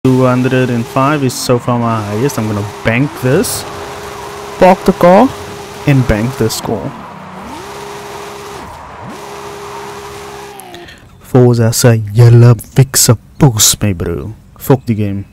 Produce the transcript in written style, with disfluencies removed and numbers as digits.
205 is so far my highest. I'm gonna bank this, park the car, and bank this score. Forza, say, julle fix 'n poes, my bro. Fuck die game.